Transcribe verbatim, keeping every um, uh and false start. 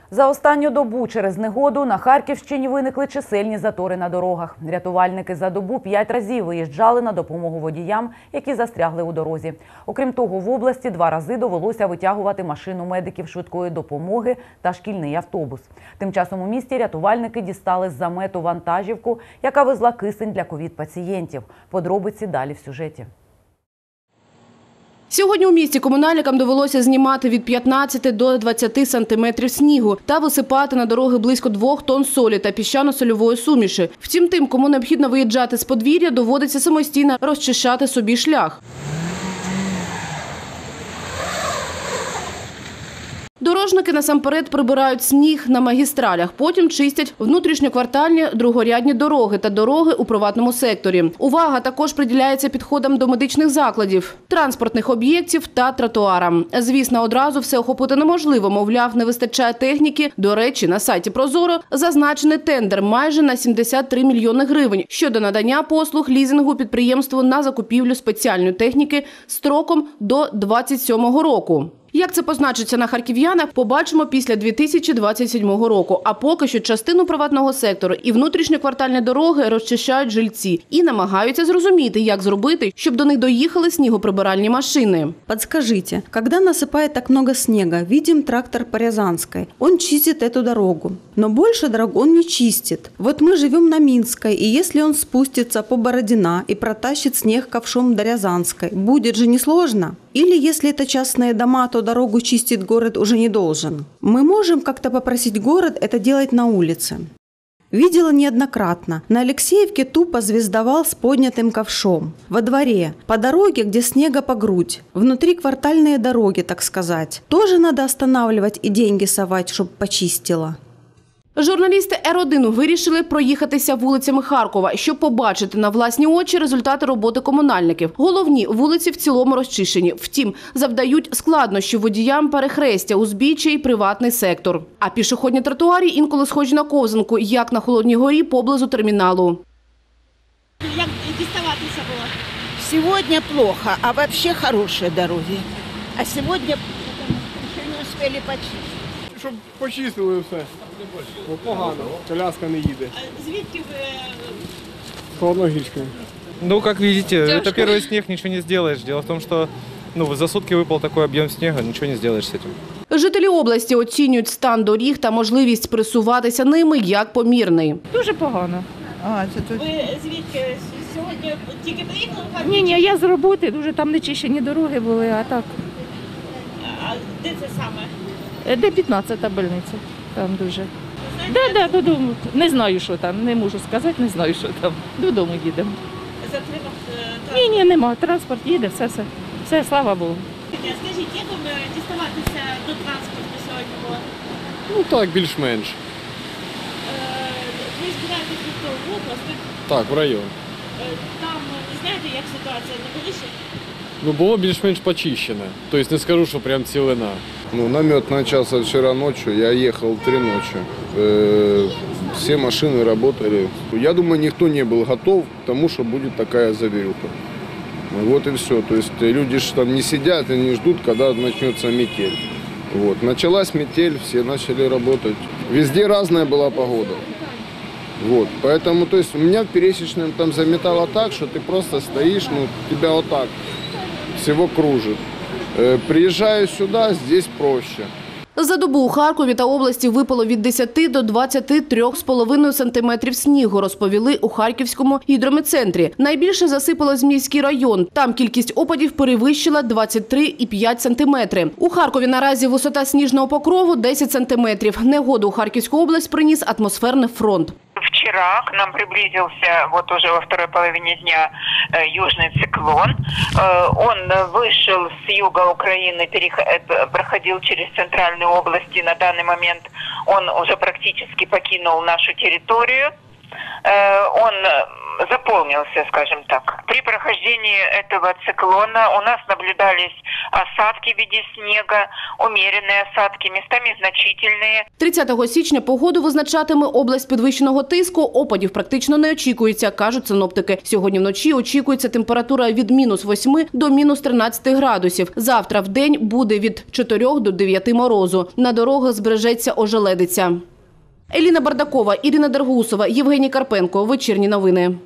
За останню добу через негоду на Харківщині виникли чисельні затори на дорогах. Рятувальники за добу п'ять разів виїжджали на допомогу водіям, які застрягли у дорозі. Окрім того, в області два рази довелося витягувати машину медиків швидкої допомоги та шкільний автобус. Тим часом у місті рятувальники дістали з замету вантажівку, яка везла кисень для ковід-пацієнтів. Подробиці далі в сюжеті. Сьогодні у місті комунальникам довелося знімати від п'ятнадцяти до двадцяти сантиметрів снігу та висипати на дороги близько двох тонн солі та піщано-сольової суміші. Втім, тим, кому необхідно виїжджати з подвір'я, доводиться самостійно розчищати собі шлях. Дорожники насамперед прибирають сніг на магістралях, потім чистять внутрішньоквартальні другорядні дороги та дороги у приватному секторі. Увага також приділяється підходам до медичних закладів, транспортних об'єктів та тротуарам. Звісно, одразу все охопити неможливо, мовляв, не вистачає техніки. До речі, на сайті «Прозоро» зазначений тендер майже на сімдесят три мільйони гривень щодо надання послуг лізингу підприємству на закупівлю спеціальної техніки строком до двадцять сьомого року. Як це позначиться на харків'янах, побачимо після дві тисячі двадцять сьомого року. А поки що частину приватного сектору і внутрішньоквартальні дороги розчищають жильці і намагаються зрозуміти, як зробити, щоб до них доїхали снігоприбиральні машини. Подскажите, когда насыпает так много снега, видим трактор по Рязанской. Он чистит эту дорогу. Но больше дорогу он не чистит. Вот мы живем на Минской, и если он спустится по Бородина и протащит снег ковшом до Рязанской, будет же несложно? Или если это частные дома, то дорогу чистит город уже не должен. Мы можем как-то попросить город это делать на улице. Видела неоднократно. На Алексеевке тупо звездовал с поднятым ковшом. Во дворе, по дороге, где снега по грудь. Внутри квартальные дороги, так сказать. Тоже надо останавливать и деньги совать, чтобы почистила. Журналісти Ер один вирішили проїхатися вулицями Харкова, щоб побачити на власні очі результати роботи комунальників. Головні вулиці в цілому розчищені. Втім, завдають складнощів водіям перехрестя, узбіччя і приватний сектор. А пішохідні тротуари інколи схожі на ковзанку, як на Холодній горі поблизу терміналу. Як діставатися було? Сегодня плохо, а вообще хорошие дороги. А сегодня еще не успели почистить. Щоб почистили все. Бо погано, коляска не їде. Звідки ви? З Холодногірської. Ну, как видите, это первый снег, ничего не сделаешь. Дело в том, что ну, за сутки выпал такой объем снега, ничего не сделаешь с этим. Жителі області оцінюють стан доріг та можливість пересуватися ними як помірний. Дуже погано. А, це тут... Ви звідки? Сьогодні тільки приїхали в Харків? Ні, ні, я з роботи, дуже там нечищені дороги були, а так. А де це саме? Де п'ятнадцята больниця, там дуже. Да, да, додому. Не знаю, що там, не можу сказати, не знаю, що там. Додому їдемо. Затримав транспорт? Ні, ні, нема, транспорт їде, все, все, все, слава Богу. Скажіть, як вам діставатися до транспорту сьогодні було? Ну так, більш-менш. Ви збираєтесь в область? Так, в район. Там, ви знаєте, як ситуація на доріжці? Ну, було більш-менш почищено. Тобто не скажу, що прям цілина. Ну, намет начался вчера ночью, я ехал три ночи. Э, все машины работали. Я думаю, никто не был готов к тому, что будет такая завирюха. Вот и все. То есть люди же там не сидят и не ждут, когда начнется метель. Вот. Началась метель, все начали работать. Везде разная была погода. Вот. Поэтому, то есть, у меня в пересечном там заметало так, что ты просто стоишь, ну, тебя вот так всего кружит. Приїжджаю сюди, здесь проще. За добу у Харкові та області випало від десяти до двадцяти трьох з половиною сантиметрів снігу, розповіли у Харківському гідрометцентрі. Найбільше засипало Зміївський район. Там кількість опадів перевищила двадцять три і п'ять сантиметри. У Харкові наразі висота сніжного покрову десять сантиметрів. Негоду у Харківську область приніс атмосферний фронт. Вчера к нам приблизился вот уже во второй половине дня южный циклон. Он вышел с юга Украины, проходил через центральные области. На данный момент он уже практически покинул нашу территорию. Он заполнился, скажем так. При прохождении этого циклона у нас наблюдались осадки в виде снега, умеренные осадки, местами значительные. тридцятого січня погоду визначатиме область підвищеного тиску. Опадів практично не очікується, кажуть синоптики. Сьогодні вночі очікується температура від мінус восьми до мінус тринадцяти градусів. Завтра в день буде від чотирьох до дев'яти морозу. На дорогах збережеться ожеледиця. Еліна Бардакова, Ірина Дергусова, Євгеній Карпенко. Вечірні новини.